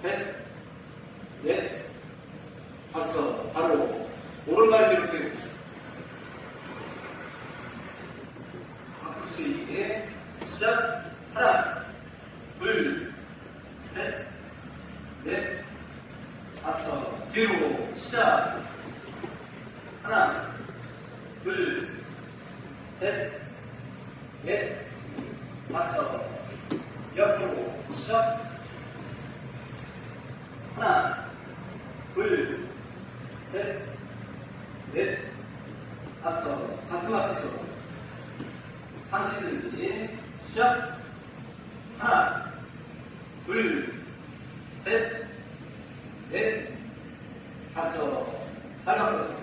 셋, 넷, 다섯. 바로 오른발 뒤로 빼고 앞으로 스윙. 시작. 하나, 둘, 셋, 넷, 다섯. 뒤로 시작. 하나, 둘, 셋, 넷, 다섯. 옆으로 시작. 하나, 둘, 셋, 넷, 다섯. 가슴 앞에서 상체 들기. 시작. 하나, 둘, 셋, 넷, 다섯. 발 바꿔서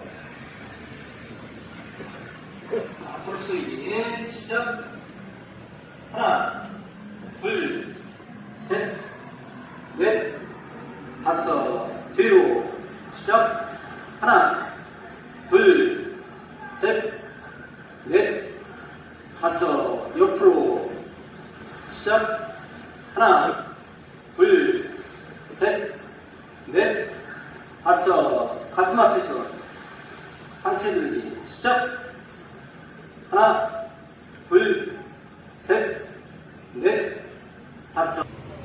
앞으로 스윙. 시작. 하나, 둘, 셋, 넷, 다섯. 뒤로 시작. 하나, 둘, 셋, 넷, 다섯. 옆으로 시작. 하나, 둘, 셋, 넷, 다섯. 가슴 앞에서 상체 들기. 시작. 하나, 둘, 셋, 넷, 다섯.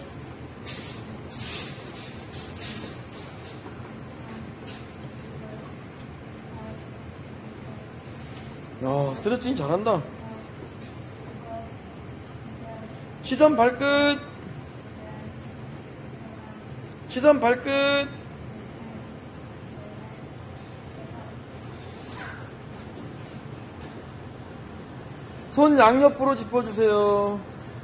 야, 스트레칭 잘한다. 시선 발끝. 시선 발끝. 손 양옆으로 짚어주세요.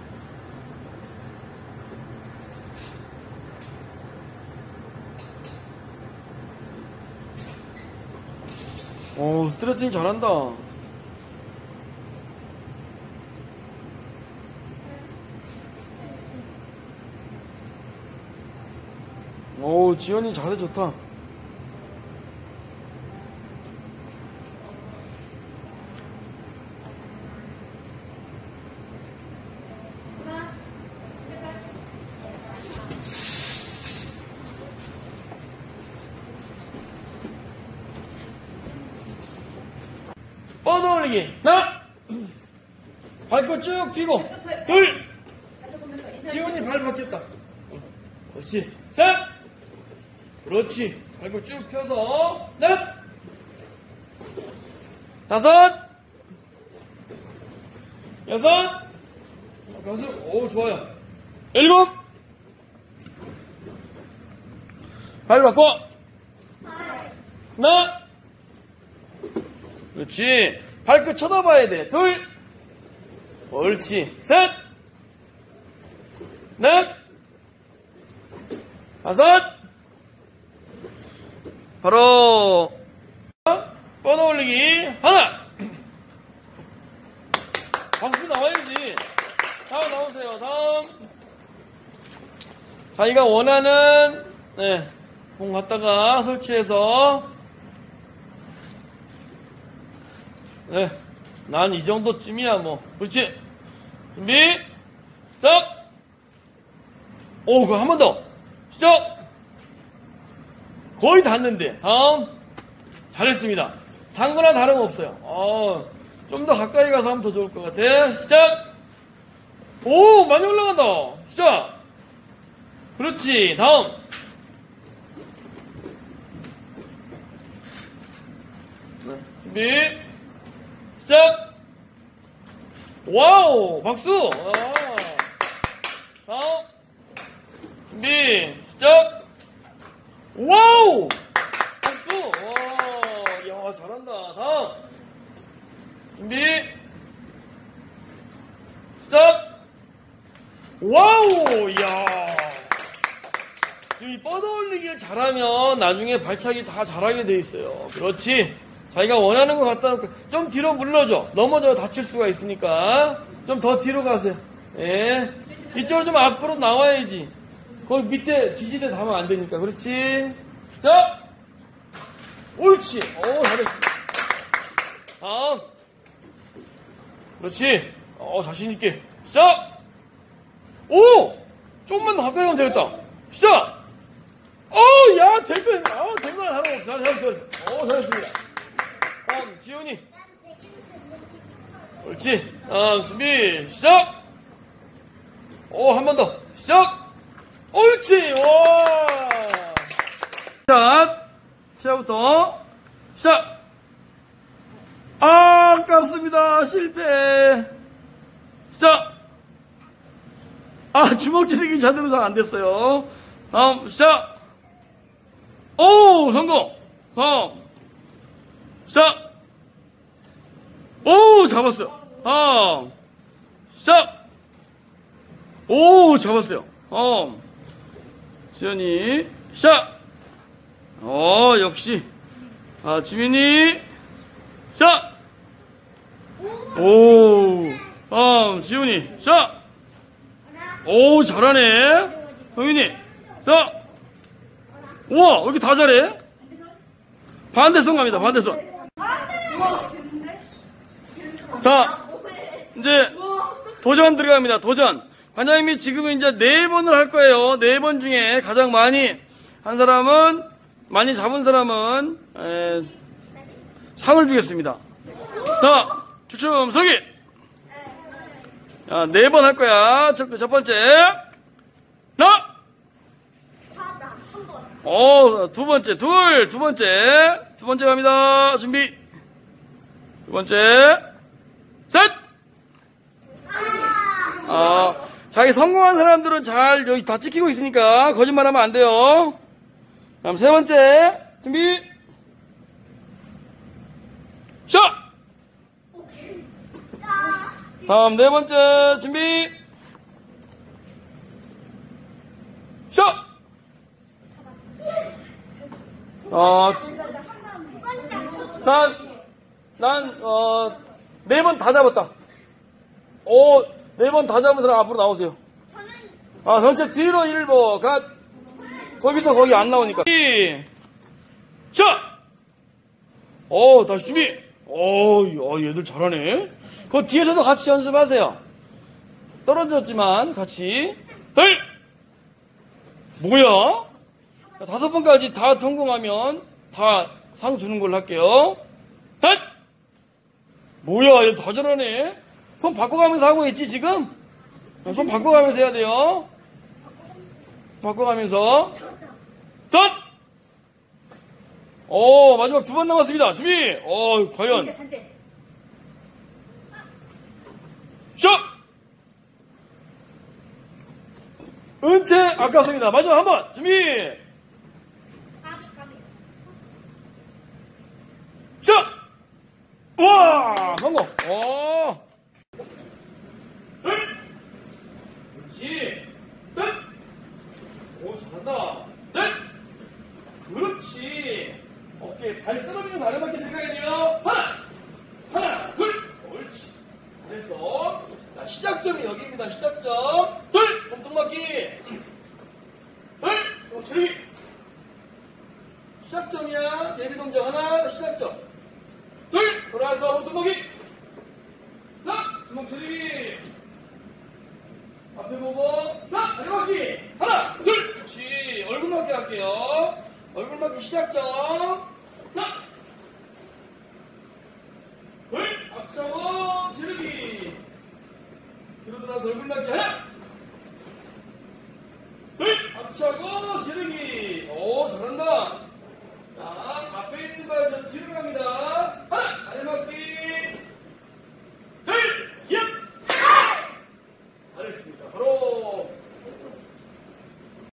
오, 스트레칭 잘한다. 오, 지연이 자세 좋다. 뻗어올리기. 하나, 발끝 쭉 펴고. 둘, 지훈이 발 바뀌었다. 그렇지. 셋, 그렇지. 발끝 쭉 펴서. 넷, 다섯, 여섯, 가슴. 오, 좋아요. 일곱, 발 바꿔. 하나, 그렇지. 발끝 쳐다봐야 돼. 둘, 옳지. 셋, 넷, 다섯. 바로 뻗어 올리기. 하나. 박수 나와야지. 다음 나오세요. 다음. 자기가 원하는 공 갖다가 설치해서 난 이 정도쯤이야 뭐. 그렇지. 준비. 시작. 오, 그거 한 번 더. 시작. 거의 닿는데. 다음. 잘했습니다. 단 거나 다름없어요. 좀 더 가까이 가서 하면 더 좋을 것 같아. 시작. 오, 많이 올라간다. 시작. 그렇지. 다음. 준비. 시작. 와우, 박수. 다음. 준비. 시작. 와우, 박수. 야, 잘한다. 다음. 준비. 시작. 와우, 야. 지금 이 뻗어올리기를 잘하면 나중에 발차기 다 잘하게 돼 있어요. 그렇지. 자기가 원하는 거 갖다 놓고 좀 뒤로 물러줘. 넘어져 다칠 수가 있으니까 좀 더 뒤로 가세요. 예. 이쪽으로 좀 앞으로 나와야지. 거기 밑에 지지대 닿으면 안 되니까. 그렇지. 자, 옳지. 오, 잘했어. 다음. 그렇지. 자신 있게. 시작. 오, 조금만 더 가까이 가면 되겠다. 시작. 잘했어요. 오, 잘했습니다. 다음, 지훈이. 옳지. 준비, 시작! 오, 한 번 더. 시작! 옳지! 와! 자, 시작부터. 시작! 아깝습니다. 실패. 시작! 주먹 지르기 제대로 잘 안 됐어요. 다음, 시작! 오, 성공! 다음, 시작! 오, 잡았어요. 다음, 시작! 오, 잡았어요. 지연이, 시작! 역시. 지민이, 시작! 오, 지훈이, 시작! 오, 잘하네. 성윤이, 자, 우와, 왜 이렇게 다 잘해? 반대손 갑니다, 반대손. 자, 이제 도전 들어갑니다, 도전. 반장님이 지금은 이제 4번을 할 거예요. 4번 중에 가장 많이 한 사람은, 많이 잡은 사람은, 상을 주겠습니다. 자, 추첨 서기! 자, 4번 할 거야. 첫 번째. 하나! 두 번째, 두 번째 갑니다. 준비. 두 번째. 셋! 자기 성공한 사람들은 잘 여기 다 찍히고 있으니까 거짓말하면 안 돼요. 다음 세 번째. 준비. 시작! 다음 네 번째. 준비. 시작! 네 번 다 잡았다. 네 번 다 잡은 사람 앞으로 나오세요. 전체 뒤로 1번. 거기서 거기 안 나오니까. 시작! 다시 준비. 얘들 잘하네. 그 뒤에서도 같이 연습하세요. 떨어졌지만, 같이. 뭐야? 5번까지 다 성공하면 다 상 주는 걸로 할게요. 뭐야, 얘 다 잘하네. 손 바꿔가면서 하고 있지, 지금? 손 바꿔가면서 해야 돼요. 바꿔가면서. 마지막 2번 남았습니다. 준비! 과연. 시작! 은채, 아깝습니다. 마지막 한 번. 준비! 시작! 우와! 성공! 그렇지. 잘한다. 그렇지. 어깨 발 떨어지는 발음밖에 생각해야 돼요. 하나, 둘. 옳지. 잘했어. 자, 시작점이 여기입니다. 시작점. 몸통 맞기. 체력이. 시작점이야. 예비 동작 하나. 시작점. 돌아서 몸통 맞기. 주먹 체력이. 앞에 보고, 다리 맞기! 하나, 둘! 그렇지. 얼굴 맞기 할게요. 얼굴 맞기 시작점. 둘! 앞차고, 지르기. 뒤로 돌아서 얼굴 맞기 하나!